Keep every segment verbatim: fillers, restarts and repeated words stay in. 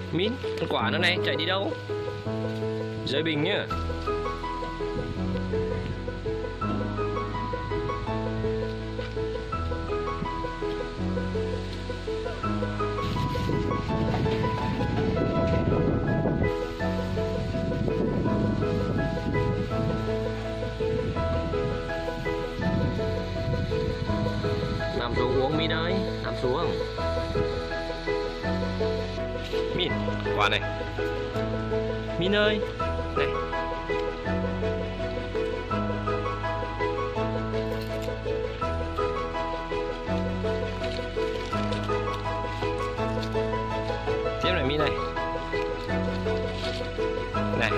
Min, con quả nó này, chạy đi đâu? Rơi bình nhá. Nằm xuống uống Min ơi, nằm xuống. Min, quả này. Min ơi, này. Tiếp này Min này. Này.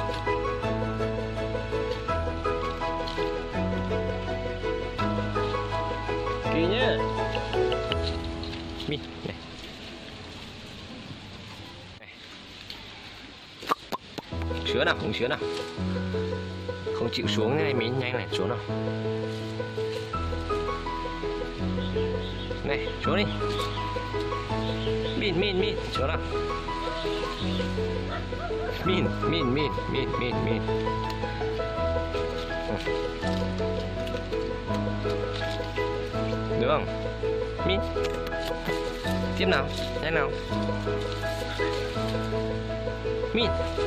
Kì nhá. Min này. Sứa nào, không sứa nào. Không chịu xuống này Min, nhanh này, xuống nào. Này, xuống đi. Min, Min, Min, xuống nào. Min, Min, Min, Min, Min, Min. Được không? Min. Tiếp nào, nhanh nào. Min.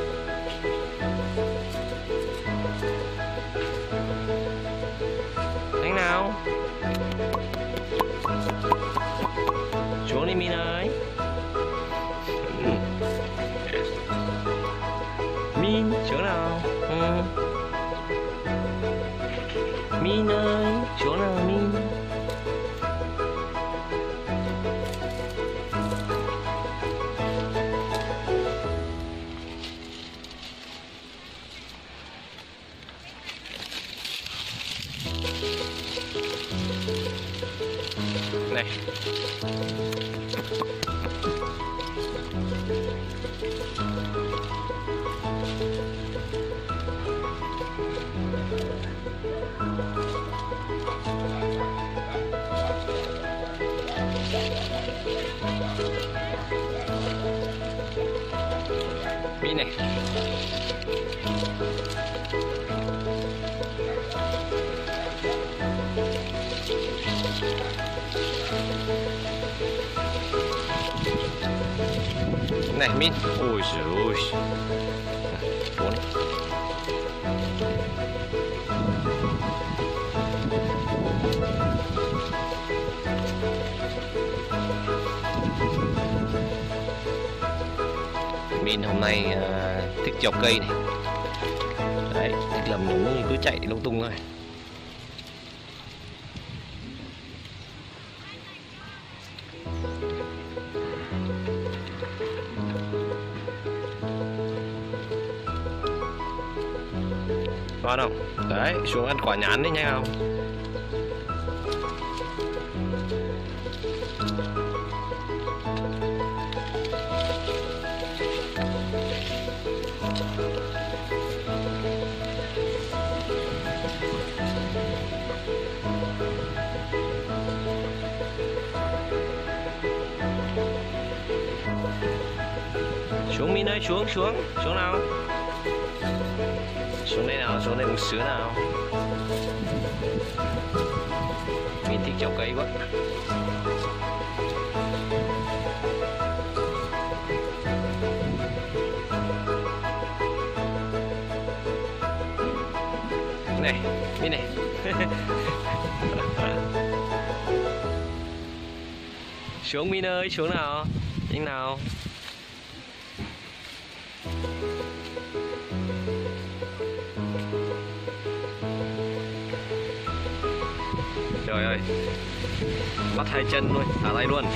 Nhanh nào. Xuống đi Min ơi. Min, xuống nào. Ừ. Min ơi, xuống nào Min. Này. Min này. Này Min, ôi giời ơi. Trốn đi. Min hôm nay uh, thích chọc cây này. Đấy, thích làm núng cứ chạy lung tung thôi. Ngon không? Đấy, xuống ăn quả nhãn đi nhanh không? Xuống Min ơi, xuống, xuống, xuống nào. Xuống đây nào, xuống đây uống sữa nào. Min thích chọc cây quá. Này, Min này. Xuống Min ơi, xuống nào. Nhanh nào. Trời ơi, bắt hai chân luôn, thả tay luôn.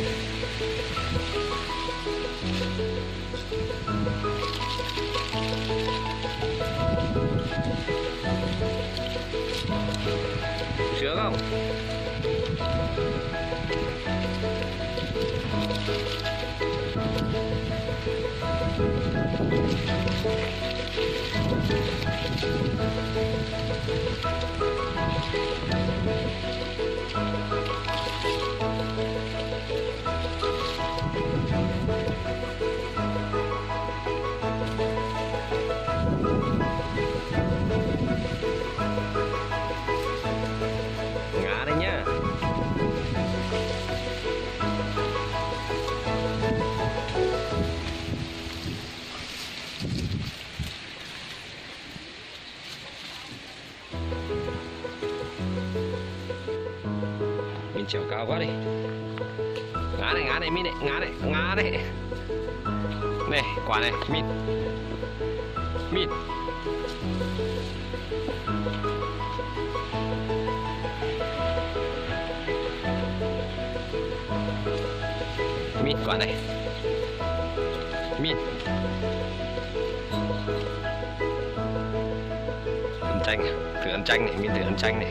Sướng không? mình trèo cao quá đi. Ngã này, ngã này Min này, ngã này, ngã này. Này, quả này, Min. Min. Min quả này. Min. Ăn chanh, thử ăn chanh này, Min thử ăn chanh này.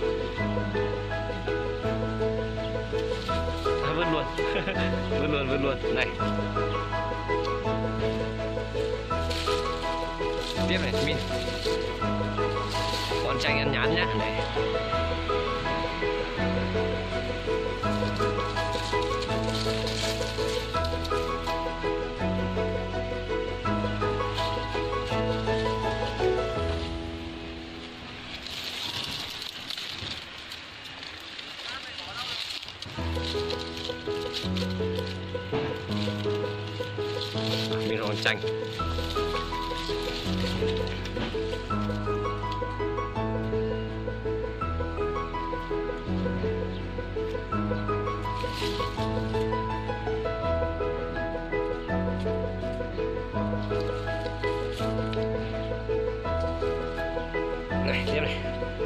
À, vứt luôn. Vứt luôn, vứt luôn. Này. Tiếp này, Min. Con chanh ăn nhán nhá. Này. Min con chanh. Này, tiếp này.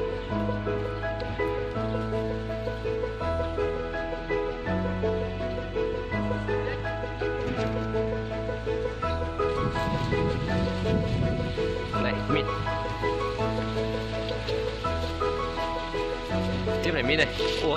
Này, Min. Tiếp này Min này. Ủa.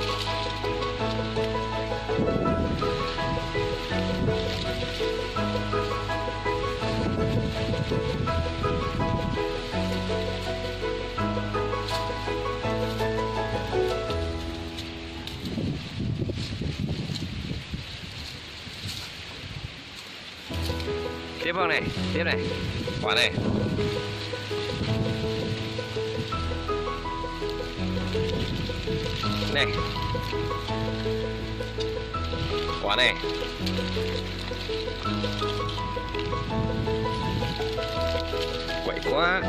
Tiếp vào này, tiếp này. Quả này. Này. Quả này. Quậy quá.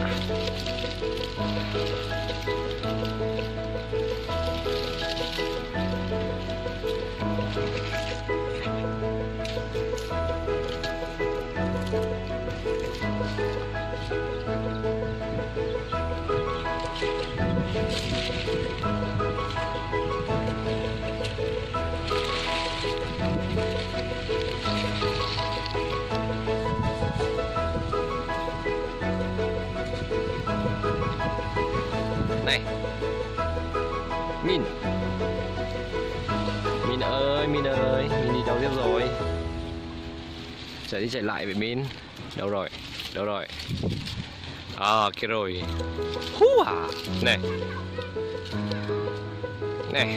Này. Min. Min ơi, Min ơi, Min đi đâu tiếp rồi? Chạy đi chạy lại vậy Min. Đâu rồi? Đâu rồi? À, kia rồi. Hú à. Này. Này.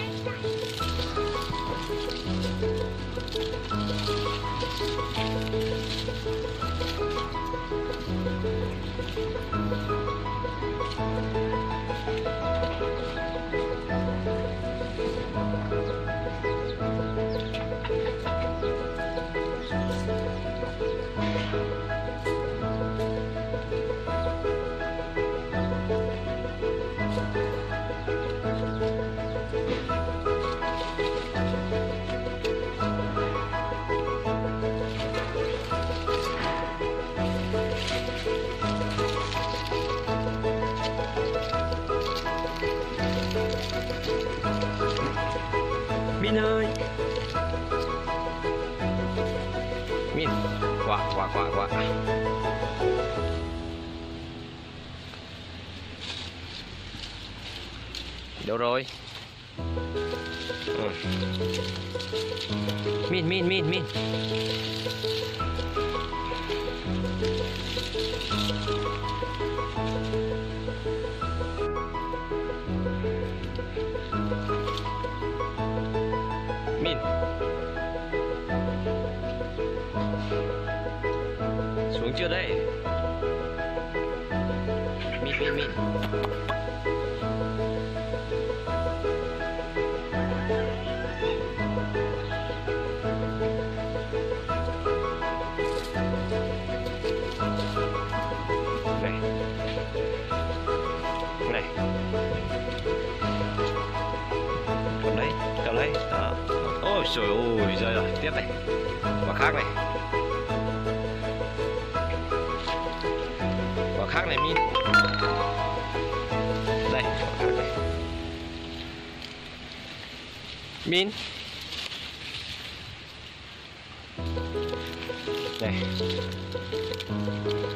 Min ơi. Min. Quả, quả, quả, quả. Đâu rồi? Ừ. Min, Min, Min, Min. Min. Xuống chưa đấy? Min, Min, Min. Này. trời ơi, rơi rồi, tiếp này. Quả khác này. Quả khác này Min. Đây, quả khác này. Min. Đây.